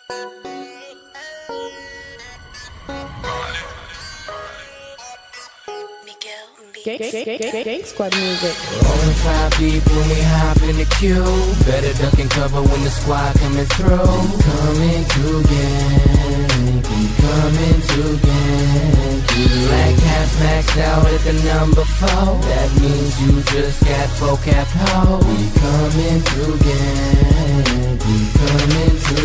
Ganksquad music. Rolling 5 deep when we hop in the queue. Better duck and cover when the squad coming through. Coming to Gank, we coming to Gank. Black caps maxed out at the number 4. That means you just got 4 cap ho. We coming to Gank, we coming to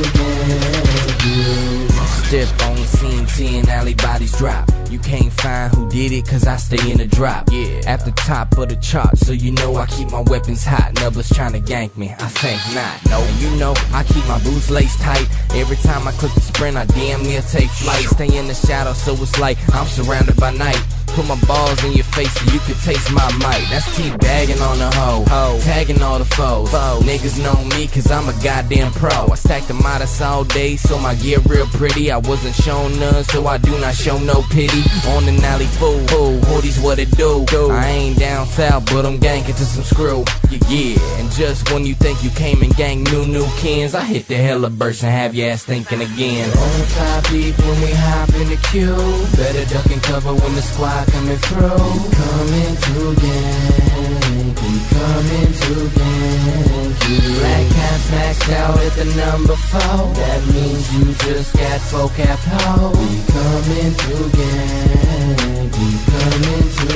Gank. Step on the scene, seeing alley bodies drop. You can't find who did it, cause I stay in the drop. Yeah, at the top of the chart, so you know I keep my weapons hot. Nubbers trying to gank me, I think not. No, you know I keep my boots laced tight. Every time I click the sprint, I damn near take flight. Stay in the shadow, so it's like I'm surrounded by night. Put my balls in your face so you can taste my might. That's teabagging on the hoe, tagging all the foes. Niggas know me cause I'm a goddamn pro. I stack the modest all day so my gear real pretty. I wasn't shown none so I do not show no pity. On the alley fool, hoodies what it do. I ain't down south but I'm ganking to some screw. Yeah, and just when you think you came and gang NooNoo kins, I hit the hella burst and have your ass thinking again. On 5 deep when we hop in the queue. Better duck and cover when the squad coming through. Coming to Gank, we coming to Gank. Black caps maxed out at the number 4. That means you just got 4 cap ho. We coming to Gank, we coming to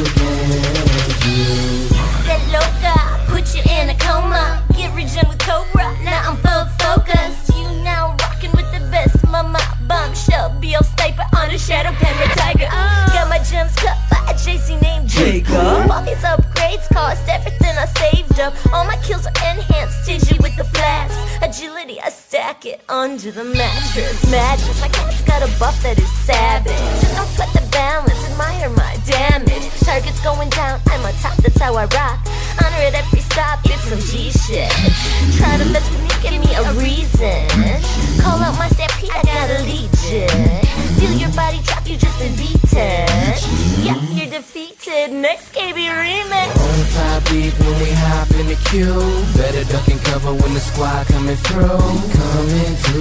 Gank. That loca, put you in a coma. Get regen with Cobra, now I'm full focus. You now rockin' with the best, mama. Bombshell, B.O. Sniper on a shadow camera tiger. Got my gems cut by a JC named Jacob. All these upgrades cost everything I saved up. All my kills are enhanced, stingy with the flash. Agility, I stack it under the mattress. Madness, my cat's got a buff that is savage. Just don't sweat the balance, admire my damage. Targets going down, I'm on top, that's how I rock. Honor at every stop, it's some G shit. Try to mess with me, give me a reason. Call out my stampede, I got a legion. Feel your body drop, you just been beaten. Yes, you're defeated, next KB remix. On 5 deep when we hop in the queue. Better duck and cover when the squad coming through. Coming to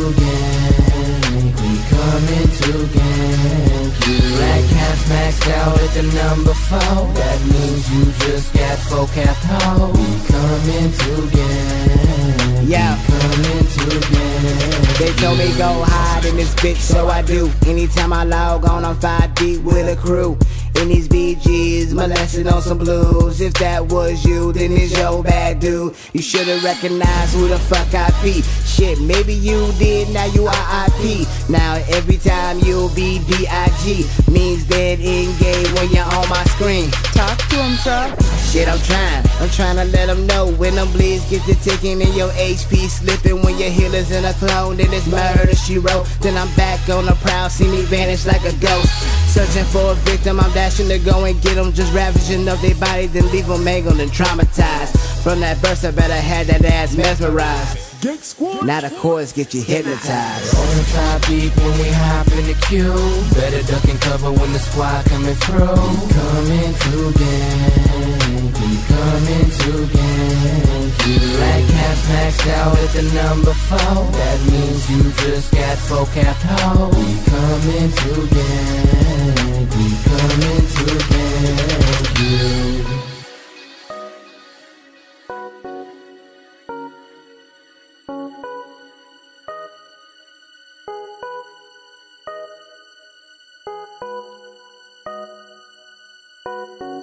Gank, we coming to Gank. Black caps maxed out at the number 4. That means you just got 4 cap ho. We coming to Gank, yeah, coming to Gank. They told me go hide in this bitch, so I do. Anytime I log on, I'm 5 deep with a crew. In these BGs, molested on some blues. If that was you, then it's your bad dude. You should've recognized who the fuck I be. Shit, maybe you did, now you RIP. Now every time you'll be DIG means dead in game when you're on my screen. Talk to him, Truff. Shit, I'm trying to let them know when them bleeds get to ticking and your HP slipping. When your healer's in a clone, then it's murder she wrote. Then I'm back on the prowl, see me vanish like a ghost. Searching for a victim, I'm dashing to go and get them. Just ravaging up their body, then leave them mangled and traumatized. From that burst, I better have that ass mesmerized. Ganksquad. Now the chords get you hypnotized. On 5 deep when we hop in the queue. Better duck and cover when the squad coming through. Coming to Gank, we coming to Gank. Black caps maxed out at the number 4. That means you just got 4 cap ho. We coming to Gank, we coming to Gank. Thank you.